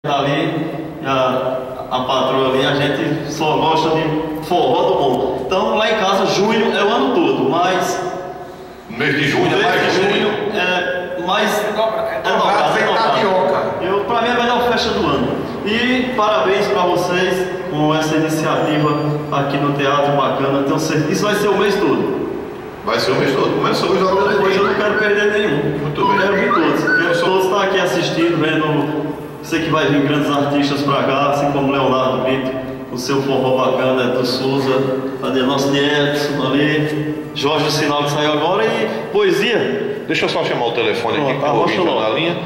Ali, a patroa ali, a gente só gosta de forró do bom. Então lá em casa, junho é o ano todo, mas mês de junho é mais junho. É mais tapioca. Pra mim é a melhor festa do ano. E parabéns para vocês com essa iniciativa aqui no Teatro Bacana. Então isso vai ser o mês todo. Vai ser o mês todo. Começou hoje logo. Hoje eu não quero perder nenhum. Muito bem. Quero vir todos. Quero todos estar aqui assistindo, vendo. Sei que vai vir grandes artistas para cá, assim como Leonardo Brito, o seu forró bacana, do Souza, cadê nosso Edson ali, Jorge do Sinal que saiu agora e poesia. Deixa eu só chamar o telefone aqui, Tá, que tá na linha.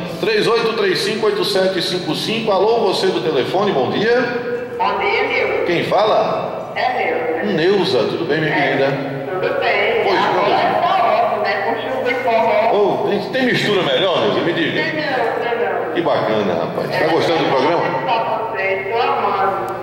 38358755. Alô, você do telefone, bom dia. Bom dia, Neuza. Quem fala? É Neuza. Neuza, tudo bem, minha querida? Tudo bem. Pois, agora tá ótimo, né? Com chuva e forró. Oh, tem mistura melhor, Neuza? Me diga. Não. Que bacana, rapaz. Tá gostando do programa? Estou amando.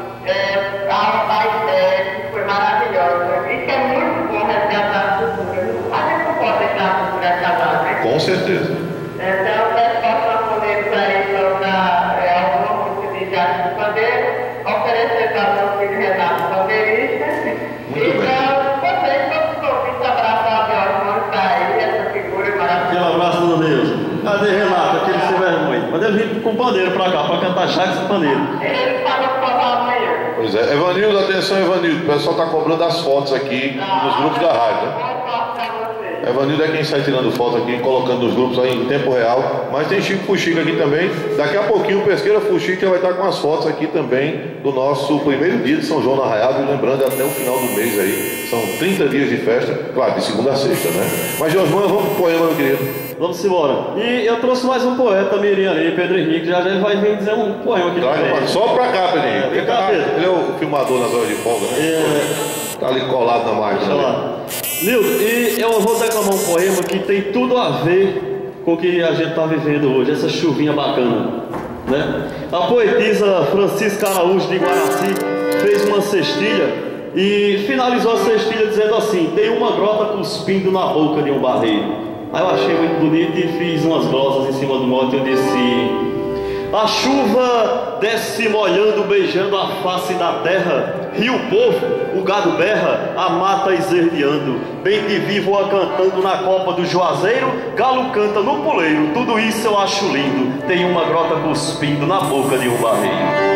A ideia foi maravilhosa. Isso é muito bom resgatar a cultura. A gente não pode deixar a cultura acabar, né? Com certeza. Então, peço para os camponeses aí para alguma música de Jacques Pandeiro, oferecer para o meu filho Renato Pandeirista. Muito bem. Vocês, todos os ouvintes, abraçar a Deus, está aí, essa figura maravilhosa. Aquele abraço do Deus. Cadê Renato, aquele sem vergonha? Manda ele vir com pandeiro pra cá, pra cantar Jacques Pandeiro. Ele falou que vai amanhã. Pois é. Evanildo, atenção, Evanildo. O pessoal tá cobrando as fotos aqui nos grupos da rádio, né? Boa sorte para você. Evanildo é quem sai tirando foto aqui, colocando nos grupos aí em tempo real. Mas tem Chico Fuxica aqui também. Daqui a pouquinho o Pesqueira Fuxica vai estar com as fotos aqui também do nosso primeiro dia de São João na Arraiado. E lembrando, até o final do mês aí. São 30 dias de festa, claro, de segunda a sexta, né? Mas, Josman, vamos pro poema, meu querido. Vamos embora. E eu trouxe mais um poeta, Mirim ali, Pedro Henrique. Já ele vai vir dizer um poema aqui também. Só pra cá, Pedro Henrique. Ele é o filmador nas horas de folga, né? Tá ali colado na máquina. Deixa lá. Nildo, e eu vou declamar um poema que tem tudo a ver com o que a gente está vivendo hoje, essa chuvinha bacana, né? A poetisa Francisca Araújo de Guaraci fez uma cestilha e finalizou a cestilha dizendo assim: tem uma grota cuspindo na boca de um barreiro. Aí eu achei muito bonito e fiz umas glosas em cima do mote. Eu disse: a chuva desce molhando, beijando a face da terra. Rio povo, o gado berra, a mata esverdeando. Bem de vivo a cantando na copa do juazeiro. Galo canta no puleiro, tudo isso eu acho lindo. Tem uma grota cuspindo na boca de um barreiro.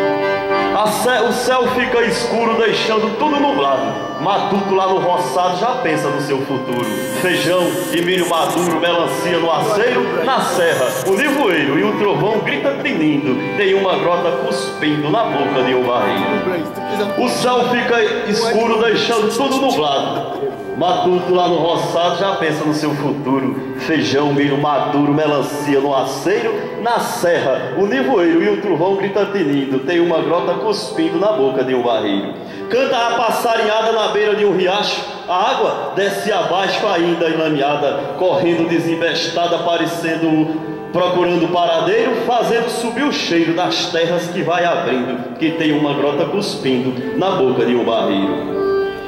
O céu fica escuro, deixando tudo nublado. Matuto lá no roçado já pensa no seu futuro. Feijão e milho maduro, melancia no aceiro. Na serra, o nevoeiro e o trovão grita tinindo. Tem uma grota cuspindo na boca de um barreiro. O céu fica escuro, deixando tudo nublado. Matuto lá no roçado já pensa no seu futuro. Feijão, milho maduro, melancia no aceiro. Na serra, o nevoeiro e o trovão grita tinindo. Tem uma grota cuspindo na boca de um barreiro. Canta a passarinhada na beira de um riacho. A água desce abaixo ainda enlameada, correndo desembestada, procurando paradeiro, fazendo subir o cheiro das terras que vai abrindo, que tem uma grota cuspindo na boca de um barreiro.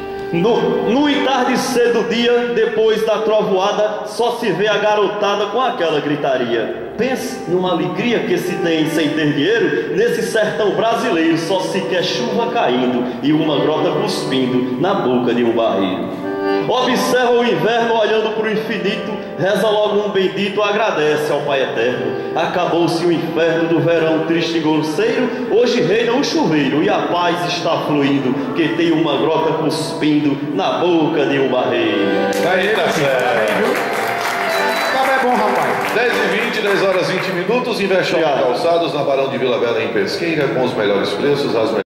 No entardecer do dia, depois da trovoada, só se vê a garotada com aquela gritaria. Pense numa alegria que se tem sem ter dinheiro. Nesse sertão brasileiro só se quer chuva caindo e uma grota cuspindo na boca de um barreiro. Observa o inverno olhando para o infinito, reza logo um bendito, agradece ao Pai Eterno. Acabou-se o inferno do verão triste e grosseiro, hoje reina o chuveiro e a paz está fluindo, que tem uma grota cuspindo na boca de um barreiro. Aí, tá certo. Tá bom, rapaz. 10h20, 10 horas 20 minutos, Investe Calçados na Barão de Vila Bela em Pesqueira, com os melhores preços, as